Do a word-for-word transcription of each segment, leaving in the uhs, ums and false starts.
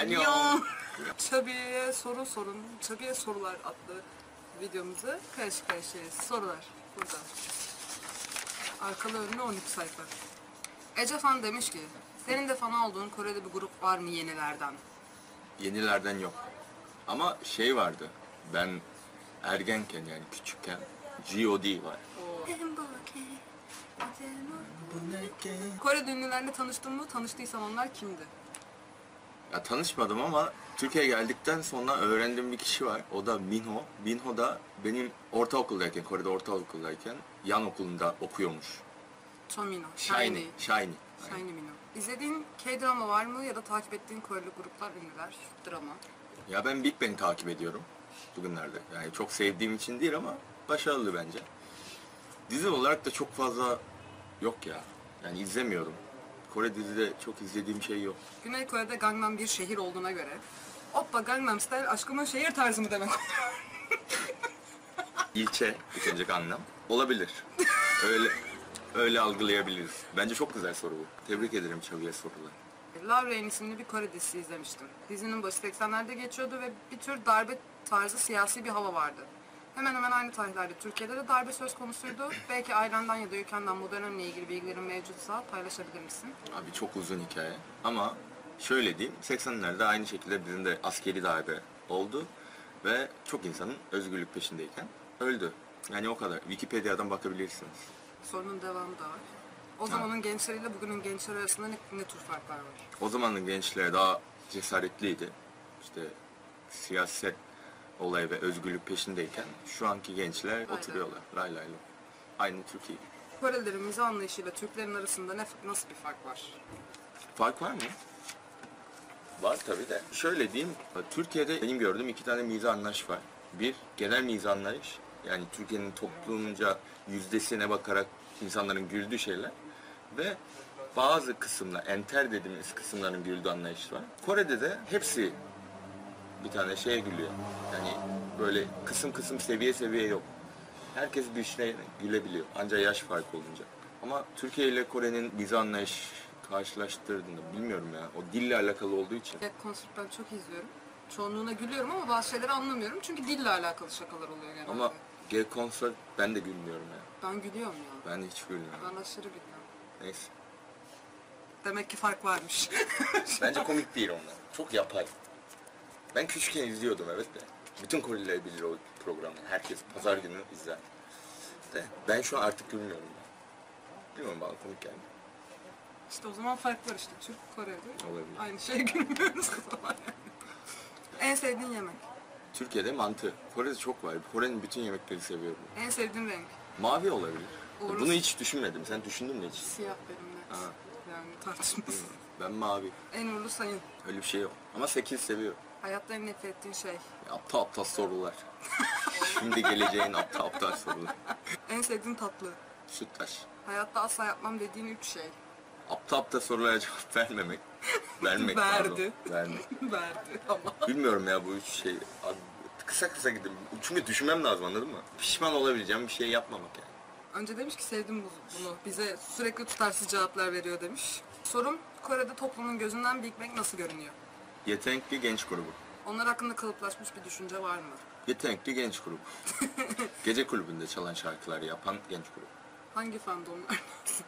Annyeong. Chubby'ye soru sorun. Chubby'ye sorular adlı videomuzu karışık karışık sorular burada. Arkalı önlü on iki sayfa. Ece Fan demiş ki, senin de fan olduğun Kore'de bir grup var mı yenilerden? Yenilerden yok. Ama şey vardı, ben ergenken yani küçükken G O D var. Kore ünlülerle tanıştın mı? Tanıştıysan onlar kimdi? Ya tanışmadım ama Türkiye'ye geldikten sonra öğrendiğim bir kişi var. O da Minho. Minho da benim ortaokuldayken, Kore'de ortaokuldayken yan okulunda okuyormuş. Chomino. Shiny. Shiny. Shiny Minho. İzlediğin K-drama var mı ya da takip ettiğin Koreli gruplar, ünlüler, drama? Ya ben Big Bang takip ediyorum bugünlerde. Yani çok sevdiğim için değil ama başarılı bence. Dizi olarak da çok fazla yok ya. Yani izlemiyorum. Kore dizide çok izlediğim şey yok. Güney Kore'de Gangnam bir şehir olduğuna göre Oppa Gangnam Style aşkımın şehir tarzı mı demek oluyor? İlçe, ikinci Gangnam. Olabilir. Öyle öyle algılayabiliriz. Bence çok güzel soru bu. Tebrik ederim Çavi'ye soruları. Love Rain isimli bir Kore dizisi izlemiştim. Dizinin başı seksenlerde geçiyordu ve bir tür darbe tarzı siyasi bir hava vardı. Hemen hemen aynı tarihlerde Türkiye'de de darbe söz konusuydu. Belki ailenden ya da ülkenden bu dönemle ilgili bilgilerin mevcutsa paylaşabilir misin? Abi çok uzun hikaye ama şöyle diyeyim, seksenlerde aynı şekilde bizim de askeri darbe oldu ve çok insanın özgürlük peşindeyken öldü. Yani o kadar. Wikipedia'dan bakabilirsiniz. Sorunun devamı da var. O zamanın gençleriyle bugünün gençleri arasında ne, ne tür farklar var? O zamanın gençleri daha cesaretliydi. İşte siyaset olayı ve özgürlük peşindeyken şu anki gençler Lay oturuyorlar. Lay lay lay. Aynı Türkiye. Korelilerin mizah anlayışıyla Türklerin arasında ne, nasıl bir fark var? Fark var mı? Var tabii de. Şöyle diyeyim, Türkiye'de benim gördüğüm iki tane mizah anlayış var. Bir, genel mizah anlayış. Yani Türkiye'nin toplumca yüzdesine bakarak insanların güldüğü şeyler. Ve bazı kısımlar, enter dediğimiz kısımların güldüğü anlayış var. Kore'de de hepsi bir tane şeye gülüyor. Yani böyle kısım kısım, seviye seviye yok. Herkes bir şeye gülebiliyor. Ancak yaş farkı olunca. Ama Türkiye ile Kore'nin mizah anlayış karşılaştırdığında bilmiyorum ya. O dille alakalı olduğu için. Gag Concert ben çok izliyorum. Çoğunluğuna gülüyorum ama bazı şeyleri anlamıyorum. Çünkü dille alakalı şakalar oluyor genelde. Ama Gag Concert ben de gülmüyorum ya. Ben gülüyorum ya. Ben de hiç gülmüyorum. Ben aşırı gülüyorum. Neyse. Demek ki fark varmış. Bence komik değil onlar. Çok yapay. Ben küçükken izliyordum evet de. Bütün Koreliler bilir o programı. Herkes pazar günü izler. De ben şu an artık gülmüyorum. Bilmiyorum, bana komik geldi. İşte o zaman fark var işte. Türk, Kore'de. Olabilir. Aynı şeye gülmüyoruz o zaman. En sevdiğin yemek? Türkiye'de mantı. Kore'de çok var. Kore'nin bütün yemekleri seviyorum. En sevdiğin renk? Mavi olabilir. Uğurlu. Bunu hiç düşünmedim. Sen düşündün mü hiç? Siyah benim net. Ha. Yani tartışmasız. Ben mavi. En uğurlu sayın. Öyle bir şey yok. Ama sekiz seviyorum. Hayatta en nefret ettiğin şey? Aptal aptal sorular. Şimdi geleceğin aptal aptal sorular. En sevdiğin tatlı? Sütlaç. Hayatta asla yapmam dediğin üç şey? Aptal aptal sorulara cevap vermemek. Vermek Verdi. pardon. Vermek. Verdi ama. Bilmiyorum ya bu üç şey. Abi, kısa kısa gidin. Çünkü düşünmem lazım, anladın mı? Pişman olabileceğim bir şey yapmamak yani. Önce demiş ki sevdim bu- bunu. Bize sürekli tutarsız cevaplar veriyor demiş. Sorum, Kore'de toplumun gözünden Big Bang nasıl görünüyor? Yetenekli genç grubu. Onlar hakkında kalıplaşmış bir düşünce var mı? Yetenekli genç grubu. Gece kulübünde çalan şarkıları yapan genç grubu. Hangi fandomlar?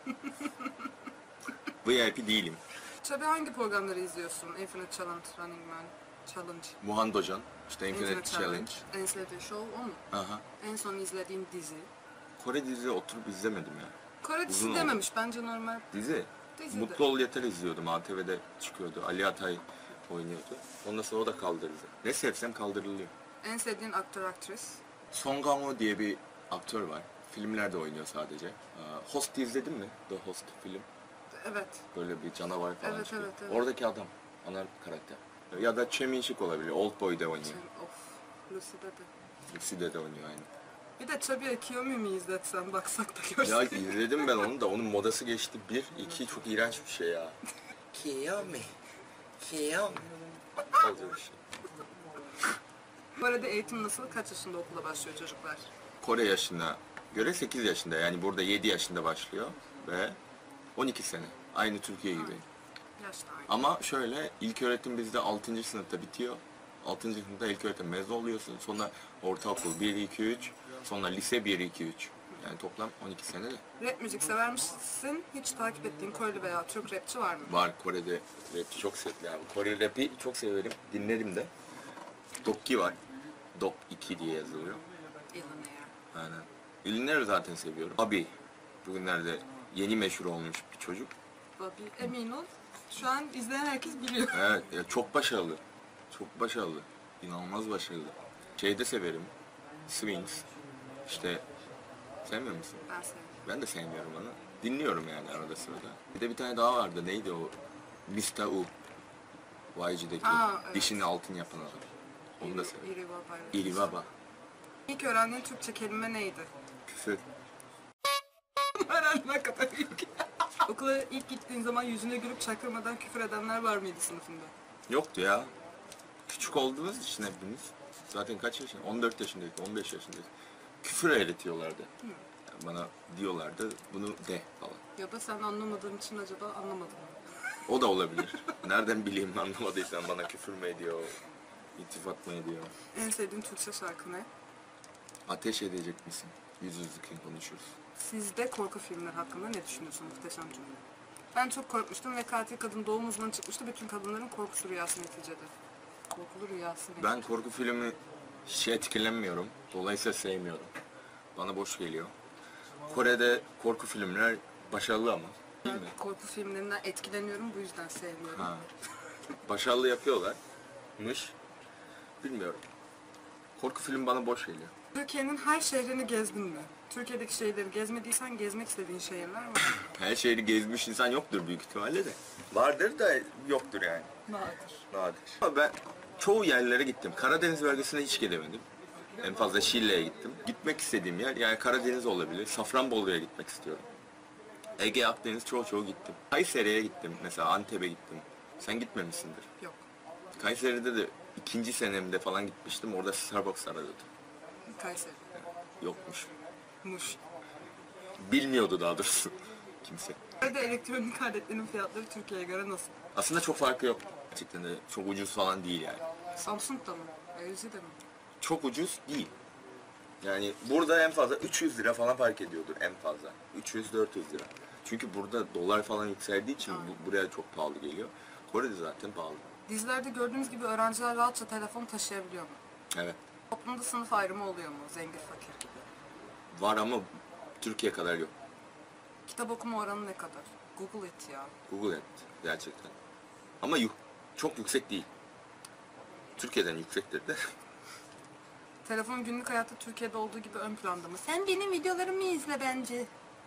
V I P değilim. Tabii hangi programları izliyorsun? Infinite Challenge, Running Man, Challenge, Muhan Dojan, işte Infinite Challenge. En sevdiğin show o mu? Aha. En son izlediğin dizi? Kore dizi oturup izlemedim ya. Kore dizisi Uzun dememiş bence normal. Dizi. Dizi de. Mutlu Ol Yeter izliyordum. A T V'de çıkıyordu. Ali Atay oynuyordu. Ondan sonra o da kaldırıldı. Ne sevsem kaldırılıyor. En sevdiğin aktör, aktris? Song Kang-ho diye bir aktör var. Filmlerde oynuyor sadece. Aa, Host izledin mi? The Host film. Evet. Böyle bir canavar falan Evet, çıkıyor. evet, evet. Oradaki adam. Ana karakter. Ya da Choi Min-sik olabilir. Old Boy'da oynuyor. Sen, of. Lucy'de de. Lucy'de de oynuyor aynı. Bir de Chubby'ye Kiyomi mi izletsen baksak da görsek. Ya izledim ben onu da. Onun modası geçti. Bir, iki çok iğrenç bir şey ya. Kiyomi. Kiyomi. Olacak bir şey. Kore'de eğitim nasıl? Kaç yaşında okula başlıyor çocuklar? Kore yaşına göre sekiz yaşında. Yani burada yedi yaşında başlıyor ve on iki sene. Aynı Türkiye gibi. Yaşta aynı. Ama şöyle, ilköğretim bizde altıncı sınıfta bitiyor. altıncı sınıfta ilköğretim mezun oluyorsun. Sonra ortaokul bir, iki, üç. Sonra lise bir, iki, üç. Yani toplam on iki sene de. Rap müzik sever misin? Hiç takip ettiğin Koreli veya Türk rapçi var mı? Var, Kore'de rapçi çok sevdim abi. Kore rapi çok severim, dinlerim de. Dokki var. Dok iki diye yazılıyor. Illinois. Aynen. Ünlüleri zaten seviyorum. Abi, bugünlerde yeni meşhur olmuş bir çocuk. Bobby, emin ol. Şu an izleyen herkes biliyor. Evet, ya çok başarılı. Çok başarılı. İnanılmaz başarılı. Şeyde severim. Swings. İşte, sevmiyor musun? Ben seviyorum. Ben de sevmiyorum onu. Dinliyorum yani arada sırada. Bir de bir tane daha vardı. Neydi o? mister U. Y G'deki. Aa, evet. Dişini altın yapan adam. Onu da severim. İri Baba. İri Baba. İlk öğrendiğin Türkçe kelime neydi? Küfür. Öğrenme kadar ilk. Okula ilk gittiğin zaman yüzüne gülüp çaktırmadan küfür edenler var mıydı sınıfında? Yoktu ya. Küçük olduğumuz için hepimiz. Zaten kaç yaşında? on dört yaşındaydık, on beş yaşındaydık. Küfür öğretiyorlardı. Hı. Yani bana diyorlardı, bunu de falan. Ya da sen anlamadığın için acaba anlamadın mı? O da olabilir. Nereden bileyim anlamadıysan bana küfür mü ediyor, iltifat mı ediyor? En sevdiğin Türkçe şarkı ne? Ateş edecek misin? Yüz yüzlükken konuşuruz. Sizde korku filmleri hakkında ne düşünüyorsun muhteşem cümle? Ben çok korkmuştum ve katil kadın doğum uzmanı çıkmıştı. Bütün kadınların korkusu rüyası neticede. Korkulu rüyası ne? Ben korku filmi hiç etkilenmiyorum. Dolayısıyla sevmiyorum. Bana boş geliyor. Kore'de korku filmler başarılı ama. Değil Ben mi? korku filmlerinden etkileniyorum, bu yüzden sevmiyorum. Ha. Başarılı yapıyorlarmış. Bilmiyorum. Korku filmi bana boş geliyor. Türkiye'nin her şehrini gezdin mi? Türkiye'deki şehirleri gezmediysen gezmek istediğin şehirler var mı? Her şehri gezmiş insan yoktur büyük ihtimalle de. Vardır da yoktur yani. Vardır. Nadir. Ama ben çoğu yerlere gittim. Karadeniz bölgesine hiç gidemedim. En fazla Şile'ye gittim. Gitmek istediğim yer yani Karadeniz olabilir. Safranbolu'ya gitmek istiyorum. Ege, Akdeniz çoğu çoğu gittim. Kayseri'ye gittim mesela, Antep'e gittim. Sen gitmemişsindir. Yok. Kayseri'de de ikinci senemde falan gitmiştim. Orada Starbucks aradım. Kayseri. Yokmuş. Muş. Bilmiyordu daha doğrusu kimse. Burada elektronik aletlerin fiyatları Türkiye'ye göre nasıl? Aslında çok farkı yok. Gerçekten de çok ucuz falan değil yani. Samsung da mı? L G de mi? Çok ucuz değil. Yani burada en fazla üç yüz lira falan fark ediyordur en fazla. üç yüz dört yüz lira. Çünkü burada dolar falan yükseldiği için bu, buraya çok pahalı geliyor. Kore'de zaten pahalı. Dizilerde gördüğünüz gibi öğrenciler rahatça telefon taşıyabiliyor mu? Evet. Toplumda sınıf ayrımı oluyor mu? Zengin, fakir gibi. Var ama Türkiye kadar yok. Kitap okuma oranı ne kadar? Google it ya. Google et gerçekten. Ama yu- çok yüksek değil. Türkiye'den yüksektir de. Telefon günlük hayatta Türkiye'de olduğu gibi ön planda mı? Sen benim videolarımı izle bence.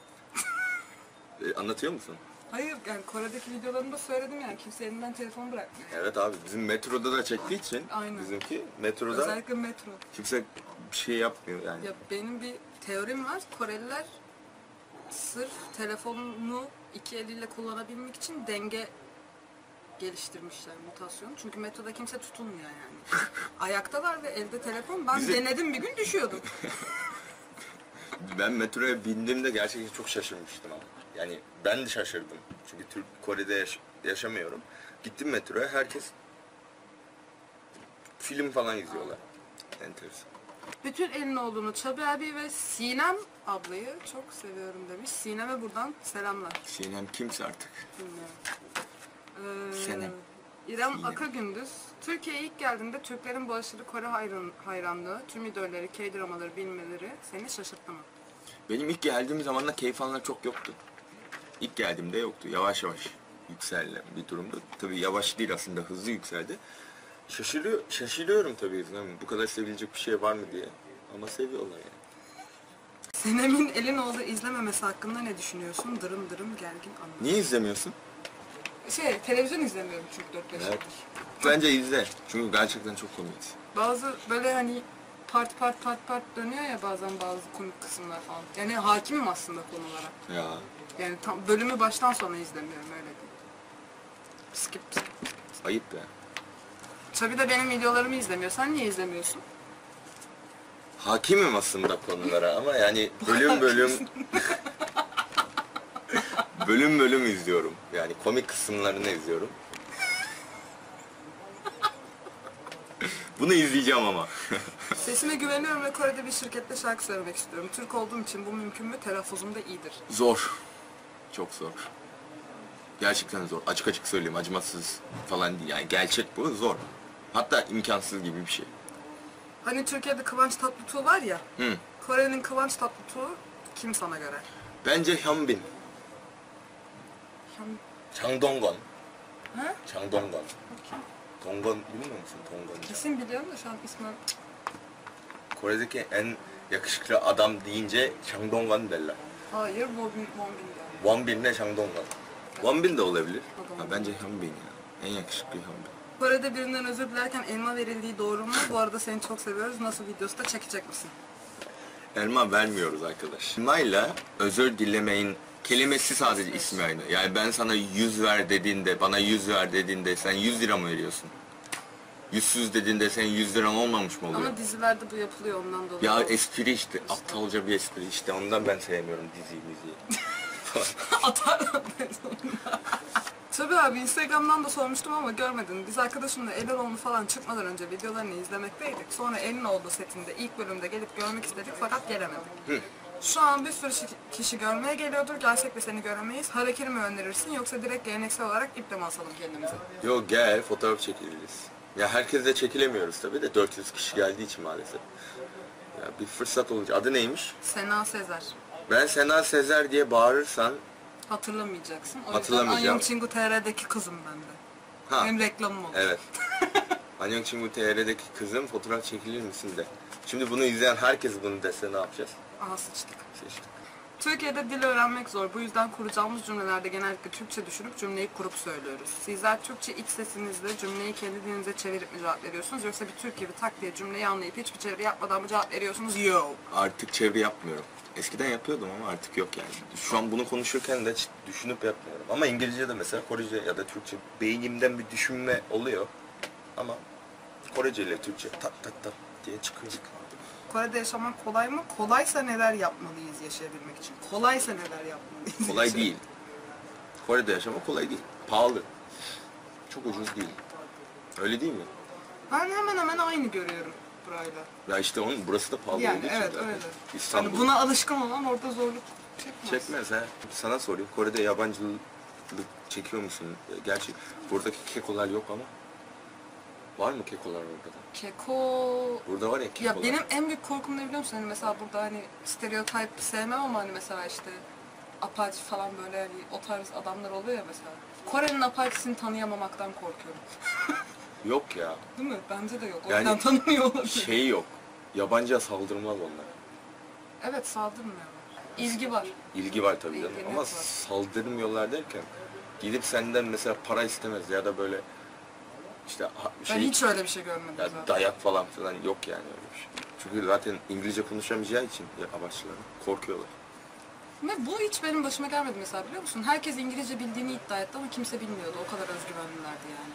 E, anlatıyor musun? Hayır, yani Kore'deki videolarımda söyledim yani. Kimse elinden telefon bırakmıyor. Evet abi, bizim metroda da çektiği için Aynen. bizimki metroda Özellikle metro. kimse bir şey yapmıyor yani. Ya benim bir teorim var. Koreliler sırf telefonunu iki eliyle kullanabilmek için denge geliştirmişler, mutasyon. Çünkü metroda kimse tutunmuyor yani. Ayaktalar ve elde telefon. Ben Bize- denedim, bir gün düşüyordum. Ben metroya bindiğimde gerçekten çok şaşırmıştım ama. Yani ben de şaşırdım. Çünkü Türk Kore'de yaş- yaşamıyorum. Gittim metroya, herkes film falan izliyorlar. Enteresan. Bütün Elinoğlu'nu, Çabi abi ve Sinem ablayı çok seviyorum demiş. Sinem'e buradan selamlar. Sinem kimse artık. Bilmiyorum. Ee, Senem. İrem Sinem. Akagündüz. Türkiye'ye ilk geldiğinde Türklerin bu aşırı Kore hayran, hayranlığı, tüm idolleri, K-dramaları bilmeleri seni şaşırttı mı? Benim ilk geldiğim zamanlar keyif alanlar çok yoktu. İlk geldiğimde yoktu. Yavaş yavaş yükselen bir durumdu. Tabii yavaş değil, aslında hızlı yükseldi. Şaşırıyor, şaşırıyorum tabii. Yani bu kadar sevilecek bir şey var mı diye. Ama seviyorlar yani. Sinem'in Elinoğlu izlememesi hakkında ne düşünüyorsun? Dırım dırım gergin anlar. Niye izlemiyorsun? Şey, televizyon izlemiyorum çünkü dört beş Evet. yıldır. Bence izle. Çünkü gerçekten çok komik. Bazı böyle hani part part part part dönüyor ya bazen bazı komik kısımlar falan. Yani hakimim aslında konulara. Ya Yani tam bölümü baştan sona izlemiyorum, öyle değil. Skip. ayıp ya. Tabii de benim videolarımı izlemiyor. Sen niye izlemiyorsun? Hakimim aslında konulara ama yani bölüm bölüm Bölüm bölüm izliyorum. Yani komik kısımlarını izliyorum. Bunu izleyeceğim ama. Sesime güveniyorum ve Kore'de bir şirkette şarkı söylemek istiyorum. Türk olduğum için bu mümkün mü? Telaffuzum da iyidir. Zor. Çok zor. Gerçekten zor. Açık açık söyleyeyim. Acımasız falan değil. Yani gerçek bu. Zor. Hatta imkansız gibi bir şey. Hani Türkiye'de Kıvanç Tatlıtuğ var ya. Hı. Kore'nin Kıvanç Tatlıtuğ kim sana göre? Bence Hyunbin. Kim? Changdong-gun. Ha? Changdong-gun. Donggun bilmiyor musun? Donggun. Kesin biliyorum da şu an ismi... Kore'deki en yakışıklı adam deyince Changdong-gun derler. Hayır, Wonbin yani. Wonbin ile Changdong-gun. Wonbin de olabilir. O da Ha, bence Hyunbin ya. En yakışıklı Hyunbin. Kore'de birinden özür dilerken elma verildiği doğru mu? Bu arada seni çok seviyoruz. Nasıl videosu da çekecek misin? Elma vermiyoruz arkadaş. Elmayla özür dilemeyin kelimesi sadece ismi aynı. Yani ben sana yüz ver dediğinde, bana yüz ver dediğinde sen yüz lira mı veriyorsun? Yüzsüz dediğinde senin yüz liran olmamış mı oluyor? Ama dizilerde bu yapılıyor ondan dolayı. Ya espri işte, aptalca bir espri işte. Ondan ben sevmiyorum diziyi miziyi. Atarlar ben sonunda. Tabii abi Instagram'dan da sormuştum ama görmedin. Biz arkadaşımla Elinoğlu falan çıkmadan önce videolarını izlemekteydik. Sonra Elinoğlu setinde ilk bölümde gelip görmek istedik fakat gelemedik. Hı. Şu an bir sürü kişi görmeye geliyordur. Gelsek de seni göremeyiz. Harekiri mi önerirsin yoksa direkt geleneksel olarak iple mi asalım kendimize? Yo gel fotoğraf çekiliriz. Ya herkesle çekilemiyoruz tabii de dört yüz kişi geldiği için maalesef. Ya bir fırsat olacak. Adı neymiş? Sena Sezer. Ben Sena Sezer diye bağırırsan Hatırlamayacaksın. O yüzden Hatırlamayacağım. Anyong Chingu T R'deki kızım ben de. ha Benim reklamım oldu. evet. Anyong Chingu T R'deki kızım fotoğraf çekilir misin de. Şimdi bunu izleyen herkes bunu dese ne yapacağız? Aha sıçtık. Seçtik. Türkiye'de dil öğrenmek zor. Bu yüzden kuracağımız cümlelerde genellikle Türkçe düşünüp cümleyi kurup söylüyoruz. Sizler Türkçe iç sesinizle cümleyi kendi dilinize çevirip mi cevap veriyorsunuz? Yoksa bir Türk gibi tak diye cümleyi anlayıp hiçbir çeviri yapmadan mı cevap veriyorsunuz? Yo! Artık çeviri yapmıyorum. Eskiden yapıyordum ama artık yok yani. Şu an bunu konuşurken de hiç düşünüp yapmıyorum. Ama İngilizce'de mesela Korece ya da Türkçe beynimden bir düşünme oluyor. Ama Korece ile Türkçe tak tak tak diye çıkıyor. Kore'de yaşamak kolay mı? Kolaysa neler yapmalıyız yaşayabilmek için? Kolaysa neler yapmalıyız? Kolay değil. Kore'de yaşamak kolay değil. Pahalı. Çok ucuz değil. Öyle değil mi? Ben hemen hemen aynı görüyorum burayla. Ya işte onun burası da pahalı Yani olduğu için evet zaten. öyle. İstanbul. Hani buna alışkın olan orada zorluk çekmez. Çekmez ha. Sana sorayım. Kore'de yabancılık çekiyor musun? Gerçi buradaki kekolar yok ama. Var mı kekolar orada da? Keko... Burada var ya kekolar. Ya benim en büyük korkum ne biliyor musun? Hani mesela burada hani stereotip sevmem ama hani mesela işte apache falan böyle hani o tarz adamlar oluyor ya mesela. Kore'nin apache'sini tanıyamamaktan korkuyorum. Yok ya. Değil mi? Bence de yok. O Yani yüzden tanımıyor olabilir. Şey yok. Yabancıya saldırmaz onlar. Evet saldırmıyorlar. İlgi var. İlgi var tabii canım. İlgi Ama var. saldırmıyorlar derken gidip senden mesela para istemez ya da böyle işte ha- Ben şey hiç öyle bir şey görmedim ya zaten. dayak falan filan yok yani öyle bir şey. Çünkü zaten İngilizce konuşamayacağı için ya amaçları korkuyorlar. Ve bu hiç benim başıma gelmedi mesela biliyor musun? Herkes İngilizce bildiğini iddia etti ama kimse bilmiyordu. O kadar özgüvenlilerdi yani.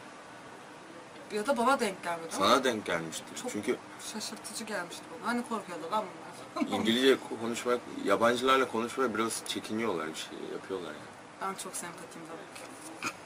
Ya da bana denk gelmedi ama Sana denk gelmiştir. çok Çünkü şaşırtıcı gelmişti bana. Hani korkuyorlar lan bunlar. İngilizce konuşmak, yabancılarla konuşmaya biraz çekiniyorlar bir şey yapıyorlar yani. Ben çok sempatiyim tabii ki.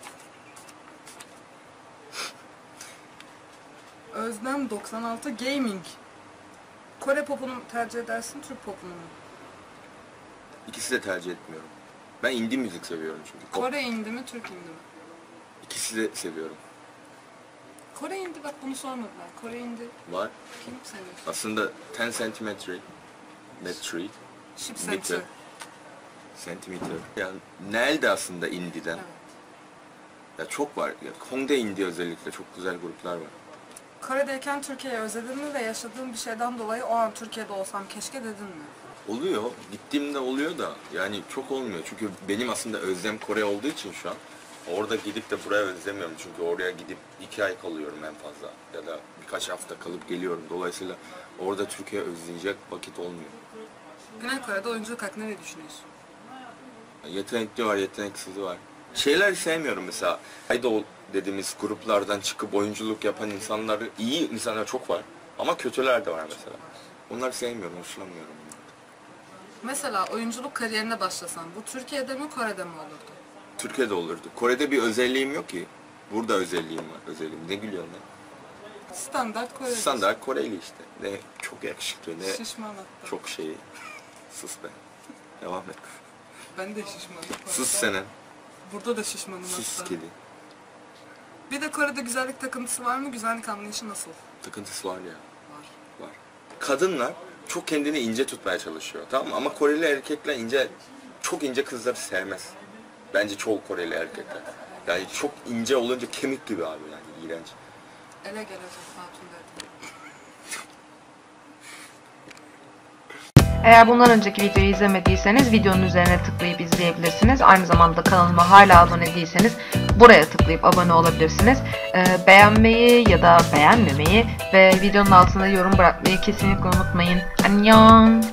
Özlem doksan altı Gaming. Kore popunu mu tercih edersin, Türk popunu mu? İkisi de tercih etmiyorum. Ben indie müzik seviyorum çünkü. Pop, Kore indi mi, Türk indi mi? İkisi de seviyorum. Kore indi bak bunu sormadılar. Kore indi Var. kim seviyorsun? Aslında on centimetre metre Ship metre Center. centimetre. Yani Nel de aslında indie'den. Evet. Ya çok var. Ya Hongdae indie özellikle çok güzel gruplar var. Kore'deyken Türkiye'yi özledin mi ve yaşadığın bir şeyden dolayı o an Türkiye'de olsam keşke dedin mi? Oluyor. Gittiğimde oluyor da yani çok olmuyor. Çünkü benim aslında özlem Kore olduğu için şu an orada gidip de buraya özlemiyorum. Çünkü oraya gidip iki ay kalıyorum en fazla. Ya da birkaç hafta kalıp geliyorum. Dolayısıyla orada Türkiye özleyecek vakit olmuyor. Güney Kore'de oyunculuk hakkında ne düşünüyorsun? Yetenekli var, yeteneksizi var. Şeyler sevmiyorum mesela. Idol dediğimiz gruplardan çıkıp oyunculuk yapan insanları, iyi insanlar çok var. Ama kötüler de var mesela. Onları sevmiyorum, hoşlanmıyorum. Mesela oyunculuk kariyerine başlasan bu Türkiye'de mi Kore'de mi olurdu? Türkiye'de olurdu. Kore'de bir özelliğim yok ki. Burada özelliğim var. Özelliğim. Ne gülüyorsun lan? Standart Kore. Standart Koreli işte. Ne çok yakışıklı ne Şişman hatta. çok şey. Sus be. Devam et. Ben de şişmanım. Kore'de. Sus senen. Burada da şişmanım Sus hatta. kedi. Bir de Kore'de güzellik takıntısı var mı? Güzellik anlayışı nasıl? Takıntısı var ya. Var. Var. Kadınlar çok kendini ince tutmaya çalışıyor. Tamam mı? Ama Koreli erkekler ince, çok ince kızları sevmez. Bence çoğu Koreli erkekler. Yani çok ince olunca kemik gibi abi yani iğrenç. Ele gelecek hatun derdim. Eğer bundan önceki videoyu izlemediyseniz videonun üzerine tıklayıp izleyebilirsiniz. Aynı zamanda kanalıma hala abone değilseniz buraya tıklayıp abone olabilirsiniz. Ee, beğenmeyi ya da beğenmemeyi ve videonun altına yorum bırakmayı kesinlikle unutmayın. Annyeong!